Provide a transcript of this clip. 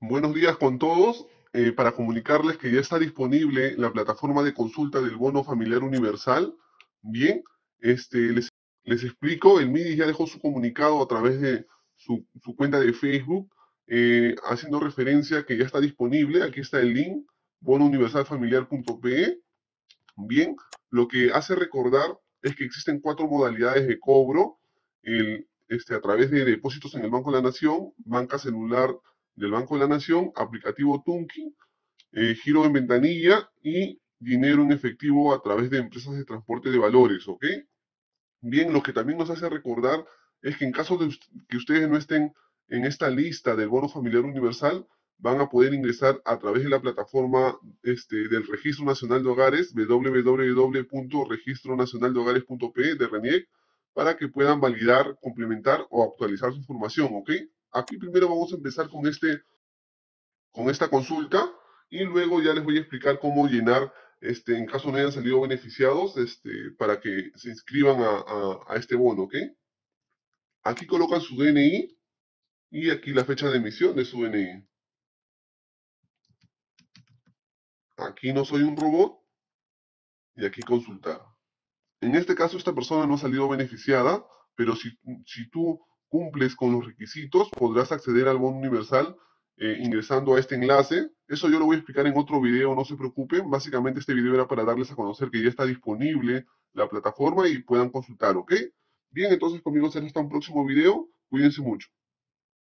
Buenos días con todos. Para comunicarles que ya está disponible la plataforma de consulta del bono familiar universal. Bien, les explico, el MIDI ya dejó su comunicado a través de su cuenta de Facebook, haciendo referencia que ya está disponible. Aquí está el link, bonouniversalfamiliar.pe. Bien, lo que hace recordar es que existen cuatro modalidades de cobro, a través de depósitos en el Banco de la Nación, banca celular del Banco de la Nación, aplicativo Tunki, giro en ventanilla y dinero en efectivo a través de empresas de transporte de valores, ¿ok? Bien, lo que también nos hace recordar es que en caso de que ustedes no estén en esta lista del bono familiar universal, van a poder ingresar a través de la plataforma del Registro Nacional de Hogares, www.registronacionaldehogares.pe de RENIEC, para que puedan validar, complementar o actualizar su información, ¿ok? Aquí primero vamos a empezar con esta consulta y luego ya les voy a explicar cómo llenar, en caso no hayan salido beneficiados, para que se inscriban a este bono, ¿ok? Aquí colocan su DNI y aquí la fecha de emisión de su DNI. Aquí no soy un robot y aquí consultar. En este caso, esta persona no ha salido beneficiada, pero si tú cumples con los requisitos, podrás acceder al bono universal ingresando a este enlace. Eso yo lo voy a explicar en otro video, no se preocupen. Básicamente este video era para darles a conocer que ya está disponible la plataforma y puedan consultar, ¿ok? Bien, entonces conmigo será hasta un próximo video. Cuídense mucho.